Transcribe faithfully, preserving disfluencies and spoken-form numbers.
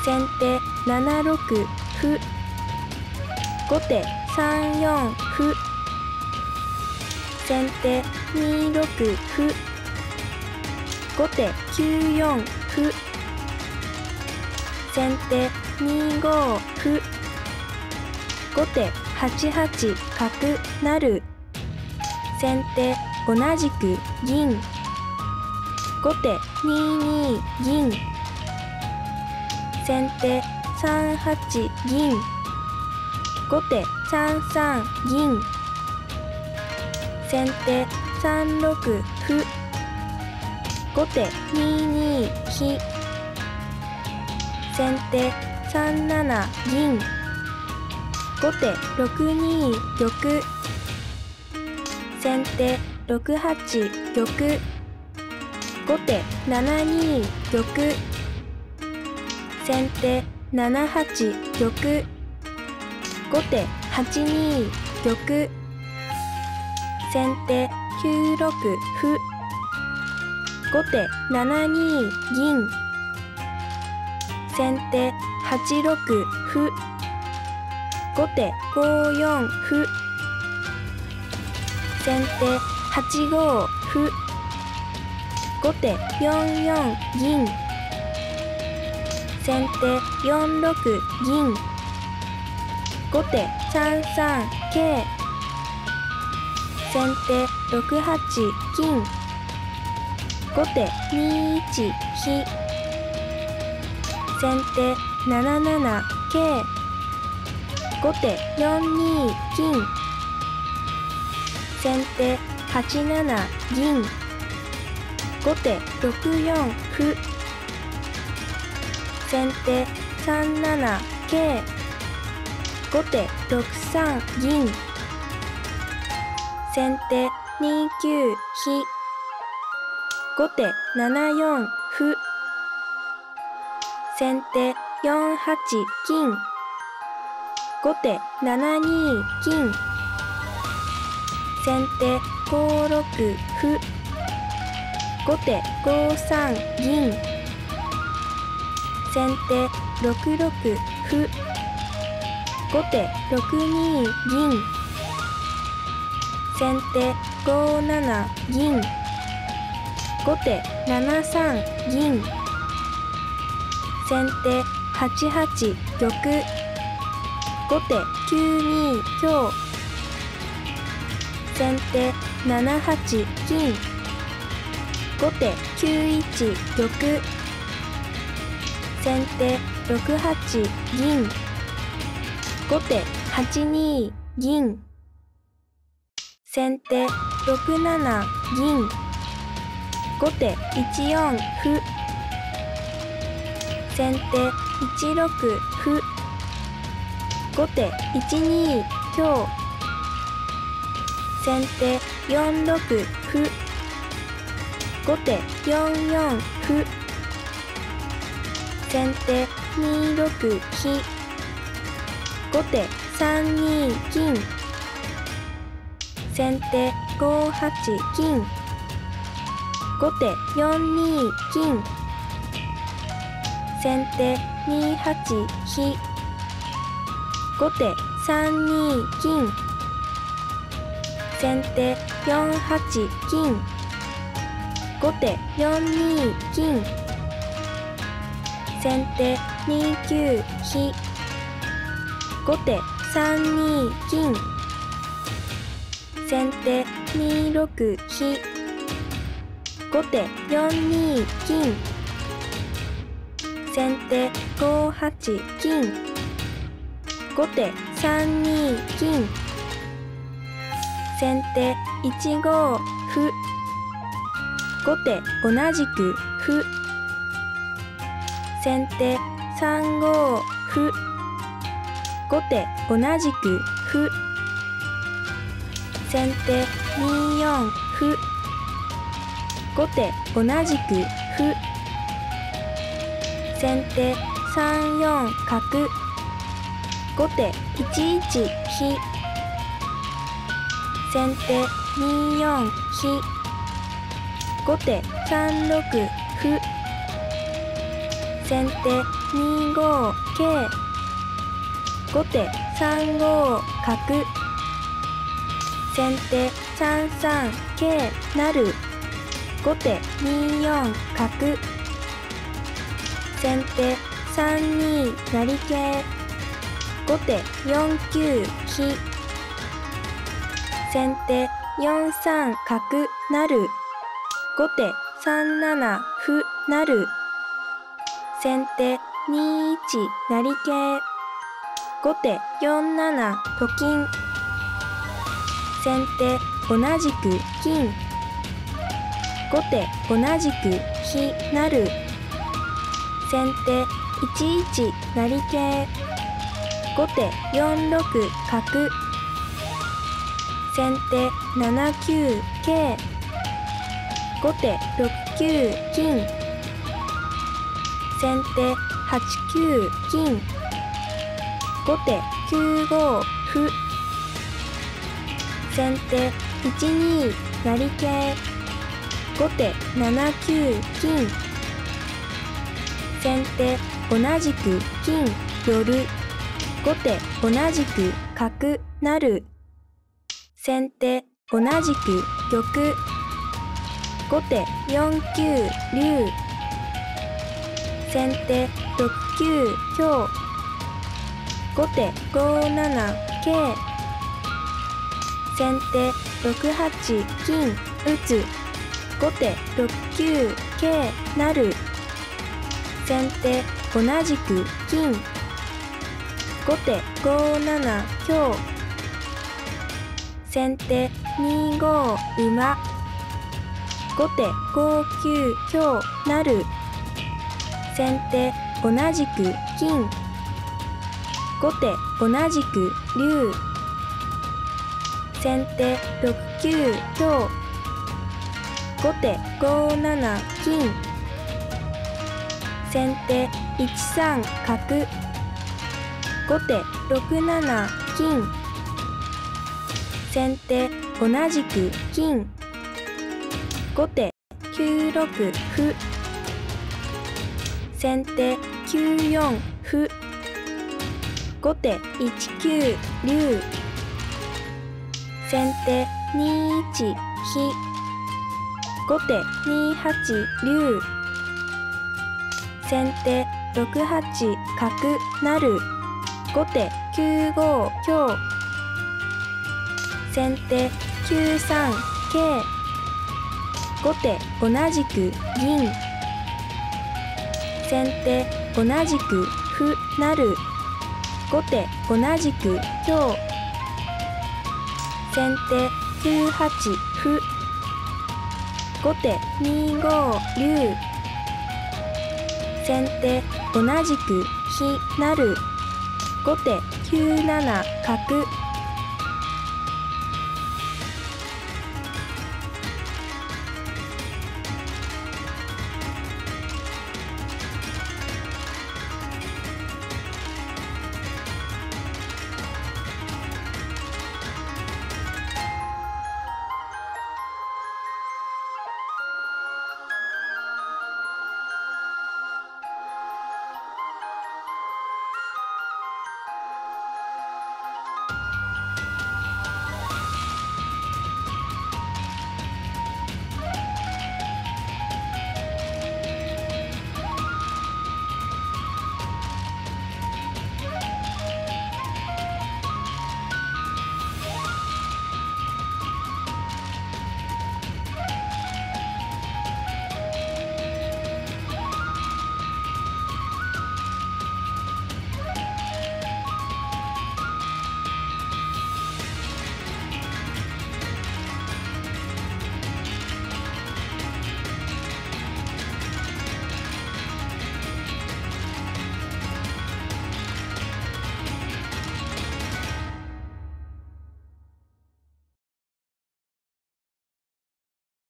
先手ななろく歩。後手さんよん歩。先手にろく歩。後手きゅうよん歩。先手にご歩。後手はちはち角成。先手同じく銀。後手にに銀。先手さんはち銀。後手さんさん銀。先手さんろく歩。後手にに飛。先手さんなな銀。後手ろくに玉。先手ろくはち玉。後手ななに玉。先手ななはち玉。後手はちに玉。先手きゅうろく歩。後手ななに銀。先手はちろく歩。後手ごよん歩。先手はちご歩。後手よんよん銀。先手よんろく銀。後手さんさん桂。先手ろくはち金。後手にいち飛。先手なななな桂。後手よんに金。先手はちなな銀。後手ろくよん歩。先手さんなな桂。後手ろくさん銀。先手にきゅう飛。後手ななよん歩。先手よんはち金。後手ななに金。先手ごろく歩。後手ごさん銀。先手ろくろく歩。後手ろくに銀。先手ごなな銀。後手ななさん銀。先手はちはち玉。後手きゅうに香。先手ななはち金。後手きゅういち玉。先手ろくはち銀。後手はちに銀。先手ろくなな銀。後手いちよん歩。先手いちろく歩。後手いちに香。先手よんろく歩。後手よんよん歩。先手にろく飛。後手さんに金。先手ごはち金。後手よんに金。先手にはち飛。後手さんに金。先手よんはち金。後手よんに金。先手にきゅう飛。後手さんに金。先手にろく飛。後手よんに金。先手ごはち金。後手さんに金。先手いちご歩。後手同じく歩。先手さんご歩。後手同じく歩。先手によん歩。後手同じく歩。先手さんよん角。後手いちいち飛。先手によん飛。後手さんろく歩。 先手に五桂、後手さん五角、先手さん三桂成、後手に四角、先手さん二成桂、後手よん九飛、先手よん三角成、後手さん七歩成、先手に一成桂、後手よん七と金、先手同じく金、後手同じく飛成、先手いち一成桂、後手よん六角、先手なな九桂、後手ろく九金、先手はち九金、後手きゅう五歩、先手いち二成桂、後手なな九金、先手同じく金寄る、後手同じく角成、先手同じく玉、後手よん九竜、先手ろく九香、後手ご七桂、先手ろく八金打つ、後手ろく九桂成、先手同じく金、後手ご七香、先手に五馬、後手ご九香成、先手同じく金、後手同じく竜、先手ろく九香、後手ご七金、先手いち三角、後手ろく七金、先手同じく金、後手きゅう六歩、先手きゅう四歩、後手いち九竜、先手に一飛、後手に八竜、先手ろく八角成、後手きゅう五香、先手きゅう三桂、後手同じく銀、先手同じく歩成、後手同じく香、先手きゅう八歩、後手に五竜、先手同じく飛成、後手きゅう七角